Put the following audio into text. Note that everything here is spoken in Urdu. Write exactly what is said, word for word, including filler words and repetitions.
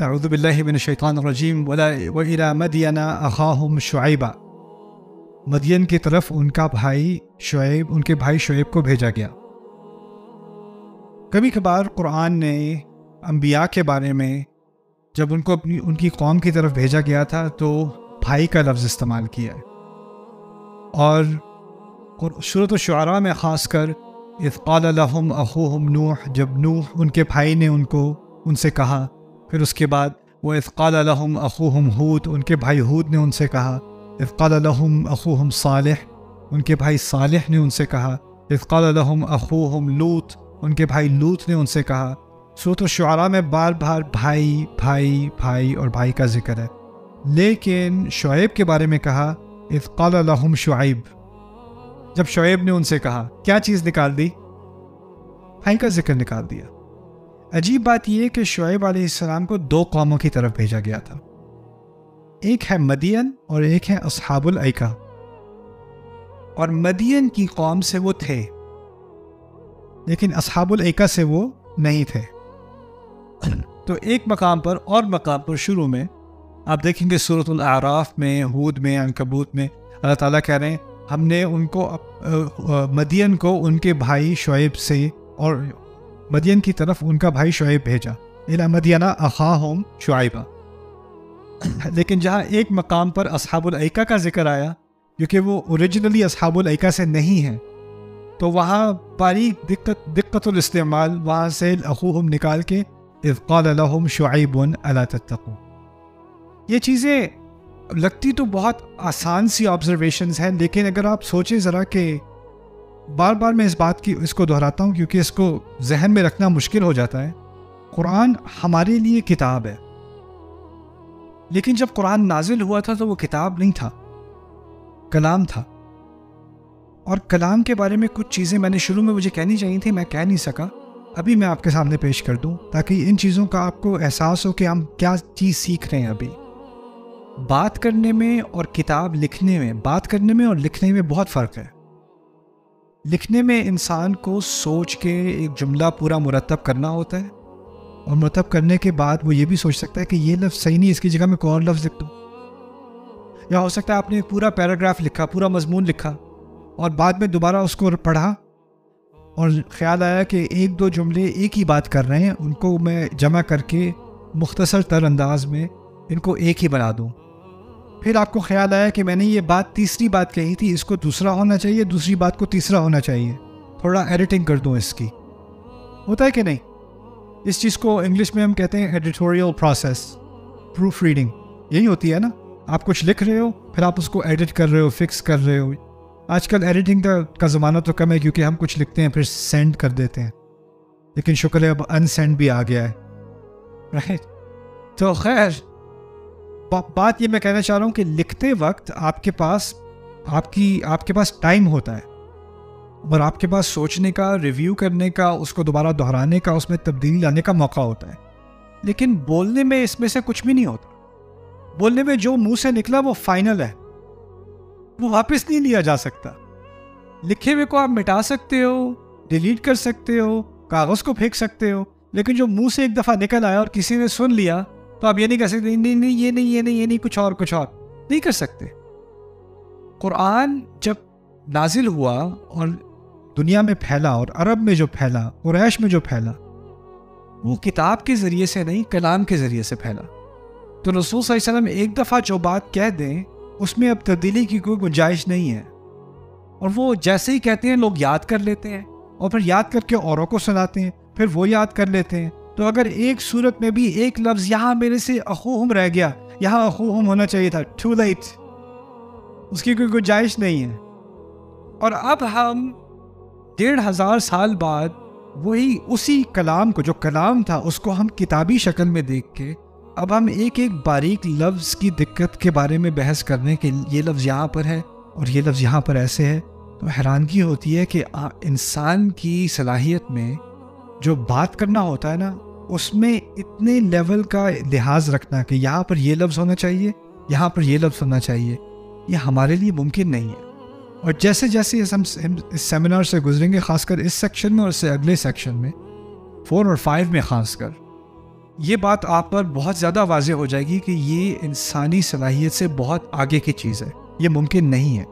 اعوذ باللہ من الشیطان الرجیم وَإِلَى مَدْيَنَ أَخَاهُمْ شُعَيْبًا، مدین کی طرف ان کا بھائی شعیب ان کے بھائی شعیب کو بھیجا گیا۔ کبھی کبھار قرآن نے انبیاء کے بارے میں جب ان کو اپنی ان کی قوم کی طرف بھیجا گیا تھا تو بھائی کا لفظ استعمال کیا ہے، اور سورۃ الشعراء میں خاص کر اذ قال لهم اخوهم نوح، جب نوح ان کے بھائی نے ان کو ان سے کہا، پھر اس کے بعد وَإِذْ قَالَ لَهُمْ أَخُوهُمْ ہود، ان کے بھائی ہود نے ان سے کہا، اذ قال لهم اخوهم صالح، ان کے بھائی صالح نے ان سے کہا، اذ قال لهم اخوهم لوط، ان کے بھائی لوط نے ان سے کہا۔ سورۃ الشعراء میں بار بار بھائی بھائی بھائی اور بھائی کا ذکر ہے، لیکن شعیب کے بارے میں کہا اذ قال لهم شعیب، جب شعیب نے ان سے کہا کیا چیز نکال دی؟ بھائی کا ذکر نکال دیا۔ عجیب بات یہ ہے کہ شعیب علیہ السلام کو دو قوموں کی طرف بھیجا گیا تھا، ایک ہے مدین اور ایک ہے اصحاب الایکہ، اور مدین کی قوم سے وہ تھے لیکن اصحاب الایکہ سے وہ نہیں تھے۔ تو ایک مقام پر اور مقام پر شروع میں آپ دیکھیں گے سورۃ الاعراف میں، ہود میں، عنکبوت میں، اللہ تعالیٰ کہہ رہے ہیں ہم نے ان کو مدین کو ان کے بھائی شعیب سے اور مدین کی طرف ان کا بھائی شعیب بھیجا، اِلیٰ مدین اخاہم شعیبا۔ لیکن جہاں ایک مقام پر اصحاب الایکہ کا ذکر آیا، کیونکہ وہ اوریجنلی اصحاب الایکہ سے نہیں ہیں، تو وہاں باریک دقت دقت الاستعمال، وہاں سے اخوہم نکال کے اذ قال لهم شعیب الا تتقون۔ یہ چیزیں لگتی تو بہت آسان سی آبزرویشنز ہیں، لیکن اگر آپ سوچیں ذرا کہ بار بار میں اس بات کی اس کو دہراتا ہوں کیونکہ اس کو ذہن میں رکھنا مشکل ہو جاتا ہے، قرآن ہمارے لیے کتاب ہے، لیکن جب قرآن نازل ہوا تھا تو وہ کتاب نہیں تھا، کلام تھا۔ اور کلام کے بارے میں کچھ چیزیں میں نے شروع میں مجھے کہنی چاہیے تھی، میں کہہ نہیں سکا، ابھی میں آپ کے سامنے پیش کر دوں تاکہ ان چیزوں کا آپ کو احساس ہو کہ ہم کیا چیز سیکھ رہے ہیں۔ ابھی بات کرنے میں اور کتاب لکھنے میں، بات کرنے میں اور لکھنے میں بہت فرق ہے۔ لکھنے میں انسان کو سوچ کے ایک جملہ پورا مرتب کرنا ہوتا ہے، اور مرتب کرنے کے بعد وہ یہ بھی سوچ سکتا ہے کہ یہ لفظ صحیح نہیں، اس کی جگہ میں کوئی اور لفظ لکھ دوں، یا ہو سکتا ہے آپ نے ایک پورا پیراگراف لکھا، پورا مضمون لکھا، اور بعد میں دوبارہ اس کو پڑھا اور خیال آیا کہ ایک دو جملے ایک ہی بات کر رہے ہیں، ان کو میں جمع کر کے مختصر تر انداز میں ان کو ایک ہی بنا دوں۔ پھر آپ کو خیال آیا کہ میں نے یہ بات تیسری بات کہی تھی، اس کو دوسرا ہونا چاہیے، دوسری بات کو تیسرا ہونا چاہیے، تھوڑا ایڈیٹنگ کر دوں اس کی۔ ہوتا ہے کہ نہیں؟ اس چیز کو انگلش میں ہم کہتے ہیں ایڈیٹوریل پروسیس، پروف ریڈنگ، یہی ہوتی ہے نا؟ آپ کچھ لکھ رہے ہو، پھر آپ اس کو ایڈٹ کر رہے ہو، فکس کر رہے ہو۔ آج کل ایڈیٹنگ کا زمانہ تو کم ہے کیونکہ ہم کچھ لکھتے ہیں پھر سینڈ کر دیتے ہیں، لیکن شکر ہے اب ان سینڈ بھی آ گیا ہے، رائٹ؟ تو خیر بات یہ میں کہنا چاہ رہا ہوں کہ لکھتے وقت آپ کے پاس آپ کی آپ کے پاس ٹائم ہوتا ہے، اور آپ کے پاس سوچنے کا، ریویو کرنے کا، اس کو دوبارہ دہرانے کا، اس میں تبدیلی لانے کا موقع ہوتا ہے۔ لیکن بولنے میں اس میں سے کچھ بھی نہیں ہوتا۔ بولنے میں جو منہ سے نکلا وہ فائنل ہے، وہ واپس نہیں لیا جا سکتا۔ لکھے ہوئے کو آپ مٹا سکتے ہو، ڈیلیٹ کر سکتے ہو، کاغذ کو پھینک سکتے ہو، لیکن جو منہ سے ایک دفعہ نکل آیا اور کسی نے سن لیا تو آپ یہ نہیں کہہ سکتے نہیں نہیں یہ نہیں یہ نہیں یہ نہیں کچھ اور کچھ اور نہیں کر سکتے۔ قرآن جب نازل ہوا اور دنیا میں پھیلا، اور عرب میں جو پھیلا، قریش میں جو پھیلا، وہ کتاب کے ذریعے سے نہیں، کلام کے ذریعے سے پھیلا۔ تو رسول صلی اللہ علیہ وسلم ایک دفعہ جو بات کہہ دیں اس میں اب تبدیلی کی کوئی گنجائش نہیں ہے، اور وہ جیسے ہی کہتے ہیں لوگ یاد کر لیتے ہیں، اور پھر یاد کر کے اوروں کو سناتے ہیں، پھر وہ یاد کر لیتے ہیں۔ تو اگر ایک صورت میں بھی ایک لفظ یہاں میرے سے اخوہم رہ گیا، یہاں اخوہم ہونا چاہیے تھا، ٹو لیٹ، اس کی کوئی گنجائش نہیں ہے۔ اور اب ہم ڈیڑھ ہزار سال بعد وہی اسی کلام کو، جو کلام تھا، اس کو ہم کتابی شکل میں دیکھ کے اب ہم ایک ایک باریک لفظ کی دقت کے بارے میں بحث کرنے کہ یہ لفظ یہاں پر ہے اور یہ لفظ یہاں پر ایسے ہے، تو حیرانگی ہوتی ہے کہ انسان کی صلاحیت میں جو بات کرنا ہوتا ہے نا، اس میں اتنے لیول کا لحاظ رکھنا کہ یہاں پر یہ لفظ ہونا چاہیے، یہاں پر یہ لفظ ہونا چاہیے، یہ ہمارے لیے ممکن نہیں ہے۔ اور جیسے جیسے ہم اس سیمینار سے گزریں گے، خاص کر اس سیکشن میں اور اس سے اگلے سیکشن میں، فور اور فائیو میں خاص کر، یہ بات آپ پر بہت زیادہ واضح ہو جائے گی کہ یہ انسانی صلاحیت سے بہت آگے کی چیز ہے، یہ ممکن نہیں ہے۔